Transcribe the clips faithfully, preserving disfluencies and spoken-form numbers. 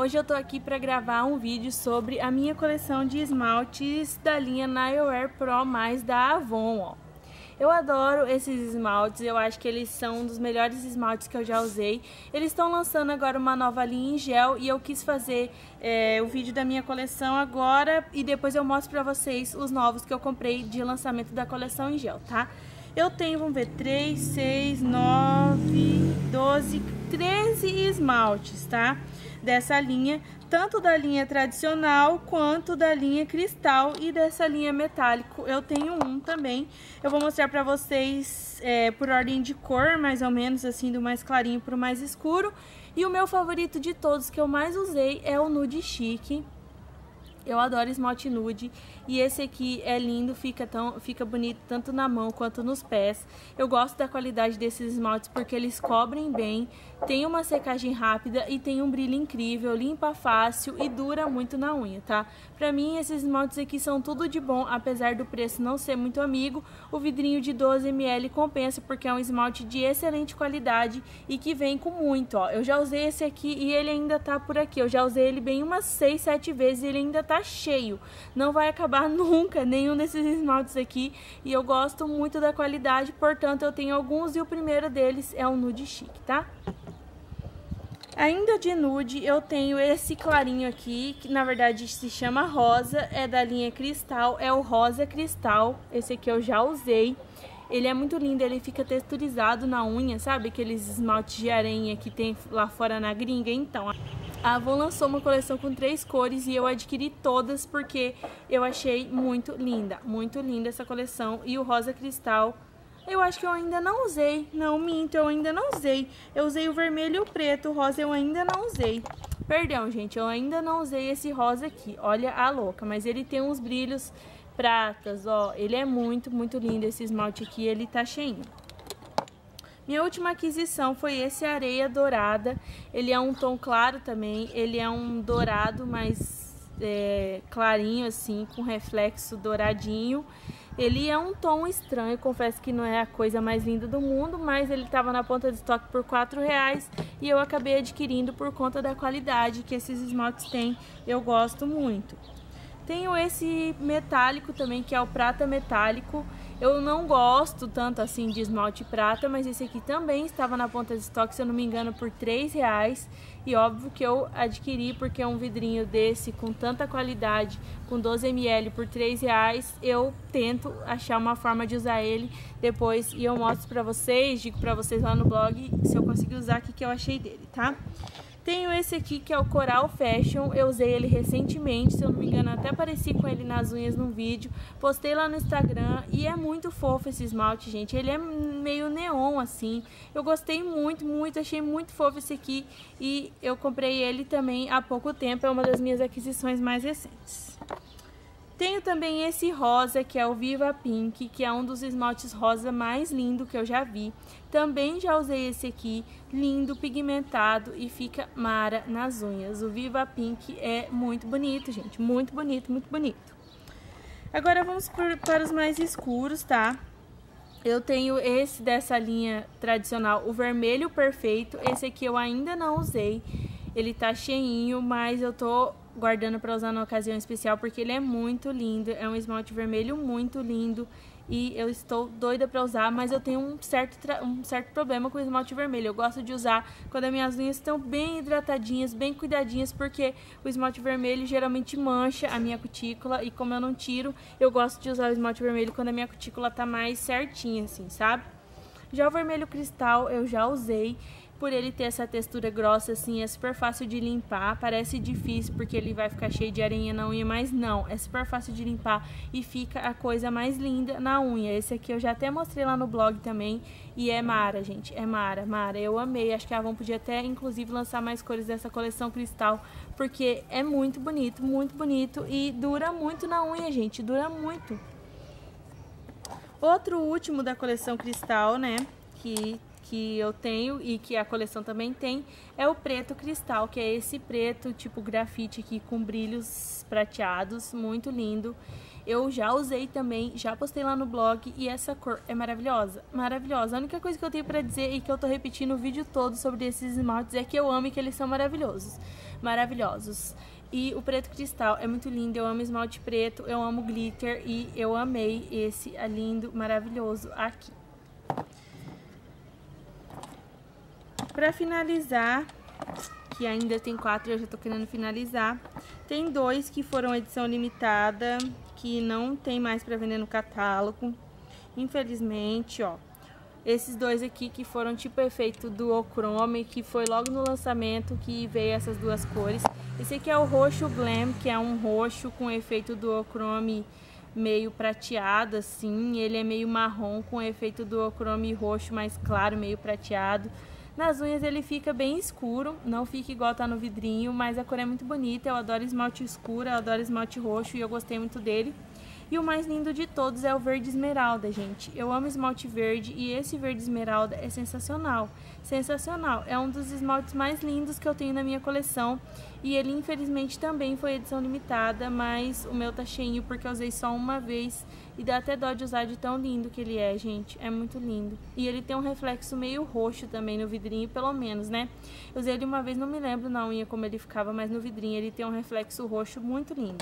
hoje eu tô aqui para gravar um vídeo sobre a minha coleção de esmaltes da linha Nail Pro Mais da Avon, ó. Eu adoro esses esmaltes, eu acho que eles são um dos melhores esmaltes que eu já usei. Eles estão lançando agora uma nova linha em gel e eu quis fazer é, o vídeo da minha coleção agora e depois eu mostro pra vocês os novos que eu comprei de lançamento da coleção em gel, tá? Eu tenho, vamos ver, três, seis, nove, doze, treze esmaltes, tá? Dessa linha, tanto da linha tradicional quanto da linha cristal e dessa linha metálico. Eu tenho um também. Eu vou mostrar pra vocês é, por ordem de cor, mais ou menos, assim, do mais clarinho pro mais escuro. E o meu favorito de todos, que eu mais usei, é o Nude Chic. Eu adoro esmalte nude e esse aqui é lindo, fica, tão, fica bonito tanto na mão quanto nos pés. Eu gosto da qualidade desses esmaltes porque eles cobrem bem, tem uma secagem rápida e tem um brilho incrível, limpa fácil e dura muito na unha, tá? Pra mim esses esmaltes aqui são tudo de bom, apesar do preço não ser muito amigo. O vidrinho de doze mililitros compensa porque é um esmalte de excelente qualidade e que vem com muito, ó. Eu já usei esse aqui e ele ainda tá por aqui, eu já usei ele bem umas seis, sete vezes e ele ainda tá cheio, não vai acabar nunca nenhum desses esmaltes aqui e eu gosto muito da qualidade, portanto eu tenho alguns e o primeiro deles é o Nude Chic, tá? Ainda de nude eu tenho esse clarinho aqui, que na verdade se chama rosa, é da linha cristal, é o rosa cristal, esse aqui eu já usei. Ele é muito lindo, ele fica texturizado na unha, sabe? Aqueles esmaltes de aranha que tem lá fora na gringa. Então, a Avon lançou uma coleção com três cores e eu adquiri todas porque eu achei muito linda. Muito linda essa coleção. E o rosa cristal, eu acho que eu ainda não usei. Não, minto, eu ainda não usei. Eu usei o vermelho e o preto, o rosa eu ainda não usei. Perdão, gente, eu ainda não usei esse rosa aqui. Olha a louca, mas ele tem uns brilhos pratas, ó, ele é muito, muito lindo esse esmalte aqui, ele tá cheinho. Minha última aquisição foi esse areia dourada, ele é um tom claro também, ele é um dourado mais é, clarinho assim, com reflexo douradinho. Ele é um tom estranho, confesso que não é a coisa mais linda do mundo, mas ele estava na ponta de estoque por quatro reais e eu acabei adquirindo por conta da qualidade que esses esmaltes têm, eu gosto muito. Tenho esse metálico também, que é o prata metálico. Eu não gosto tanto assim de esmalte prata, mas esse aqui também estava na ponta de estoque, se eu não me engano, por três reais. E óbvio que eu adquiri porque é um vidrinho desse com tanta qualidade, com doze mililitros por três reais. Eu tento achar uma forma de usar ele depois e eu mostro pra vocês, digo pra vocês lá no blog se eu conseguir usar o que, que eu achei dele, tá? Tenho esse aqui que é o Coral Fashion, eu usei ele recentemente, se eu não me engano até apareci com ele nas unhas num vídeo, postei lá no Instagram e é muito fofo esse esmalte, gente, ele é meio neon assim, eu gostei muito, muito, achei muito fofo esse aqui e eu comprei ele também há pouco tempo, é uma das minhas aquisições mais recentes. Tenho também esse rosa, que é o Viva Pink, que é um dos esmaltes rosa mais lindo que eu já vi. Também já usei esse aqui, lindo, pigmentado e fica mara nas unhas. O Viva Pink é muito bonito, gente, muito bonito, muito bonito. Agora vamos por, para os mais escuros, tá? Eu tenho esse dessa linha tradicional, o vermelho perfeito. Esse aqui eu ainda não usei, ele tá cheinho, mas eu tô guardando para usar na ocasião especial porque ele é muito lindo, é um esmalte vermelho muito lindo e eu estou doida para usar, mas eu tenho um certo, um certo problema com o esmalte vermelho. Eu gosto de usar quando as minhas unhas estão bem hidratadinhas, bem cuidadinhas, porque o esmalte vermelho geralmente mancha a minha cutícula e como eu não tiro, eu gosto de usar o esmalte vermelho quando a minha cutícula tá mais certinha assim, sabe? Já o vermelho cristal eu já usei. Por ele ter essa textura grossa assim, é super fácil de limpar. Parece difícil porque ele vai ficar cheio de areia na unha, mas não, é super fácil de limpar e fica a coisa mais linda na unha. Esse aqui eu já até mostrei lá no blog também e é mara, gente, é mara, mara. Eu amei, acho que a Avon podia até inclusive lançar mais cores dessa coleção cristal, porque é muito bonito, muito bonito e dura muito na unha, gente, dura muito. Outro último da coleção cristal, né, que... que eu tenho e que a coleção também tem, é o preto cristal, que é esse preto tipo grafite aqui com brilhos prateados, muito lindo. Eu já usei também, já postei lá no blog e essa cor é maravilhosa, maravilhosa. A única coisa que eu tenho pra dizer e que eu tô repetindo o vídeo todo sobre esses esmaltes é que eu amo e que eles são maravilhosos, maravilhosos. E o preto cristal é muito lindo, eu amo esmalte preto, eu amo glitter e eu amei esse lindo, maravilhoso aqui. Pra finalizar, que ainda tem quatro, eu já tô querendo finalizar. Tem dois que foram edição limitada, que não tem mais pra vender no catálogo, infelizmente, ó. Esses dois aqui que foram tipo efeito duochrome, que foi logo no lançamento que veio essas duas cores. Esse aqui é o roxo Glam, que é um roxo com efeito duochrome meio prateado, assim. Ele é meio marrom com efeito duochrome roxo mais claro, meio prateado. Nas unhas ele fica bem escuro, não fica igual tá no vidrinho, mas a cor é muito bonita. Eu adoro esmalte escuro, eu adoro esmalte roxo e eu gostei muito dele. E o mais lindo de todos é o verde esmeralda, gente. Eu amo esmalte verde e esse verde esmeralda é sensacional. Sensacional. É um dos esmaltes mais lindos que eu tenho na minha coleção. E ele, infelizmente, também foi edição limitada, mas o meu tá cheinho porque eu usei só uma vez. E dá até dó de usar de tão lindo que ele é, gente. É muito lindo. E ele tem um reflexo meio roxo também no vidrinho, pelo menos, né? Eu usei ele uma vez, não me lembro na unha como ele ficava, mas no vidrinho ele tem um reflexo roxo muito lindo.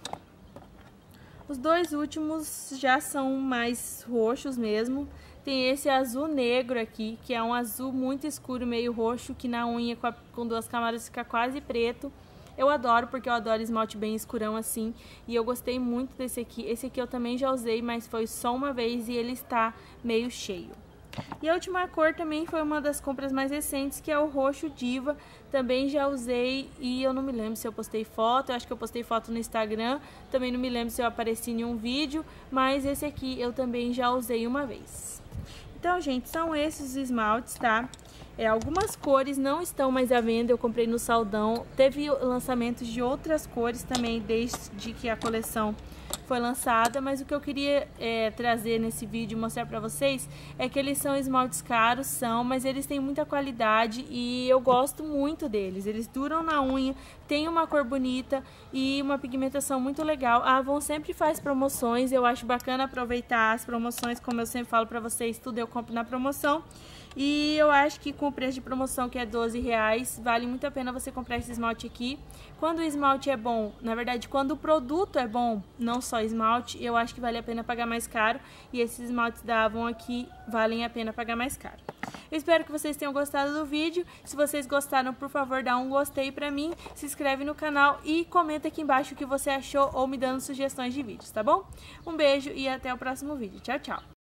Os dois últimos já são mais roxos mesmo. Tem esse azul negro aqui, que é um azul muito escuro, meio roxo, que na unha com, a, com duas camadas fica quase preto. Eu adoro, porque eu adoro esmalte bem escurão assim. E eu gostei muito desse aqui. Esse aqui eu também já usei, mas foi só uma vez e ele está meio cheio. E a última cor também foi uma das compras mais recentes, que é o roxo Diva. Também já usei e eu não me lembro se eu postei foto, eu acho que eu postei foto no Instagram. Também não me lembro se eu apareci em um vídeo, mas esse aqui eu também já usei uma vez. Então, gente, são esses os esmaltes, tá? É, algumas cores não estão mais à venda, eu comprei no Saldão. Teve lançamentos de outras cores também desde que a coleção foi lançada, mas o que eu queria é, trazer nesse vídeo e mostrar pra vocês é que eles são esmaltes caros, são, mas eles têm muita qualidade e eu gosto muito deles. Eles duram na unha, tem uma cor bonita e uma pigmentação muito legal. A Avon sempre faz promoções, eu acho bacana aproveitar as promoções, como eu sempre falo pra vocês, tudo eu compro na promoção. E eu acho que com o preço de promoção, que é doze reais, vale muito a pena você comprar esse esmalte aqui. Quando o esmalte é bom, na verdade, quando o produto é bom, não só esmalte, eu acho que vale a pena pagar mais caro. E esses esmaltes da Avon aqui valem a pena pagar mais caro. Eu espero que vocês tenham gostado do vídeo. Se vocês gostaram, por favor, dá um gostei pra mim, se inscreve no canal e comenta aqui embaixo o que você achou ou me dando sugestões de vídeos, tá bom? Um beijo e até o próximo vídeo. Tchau, tchau!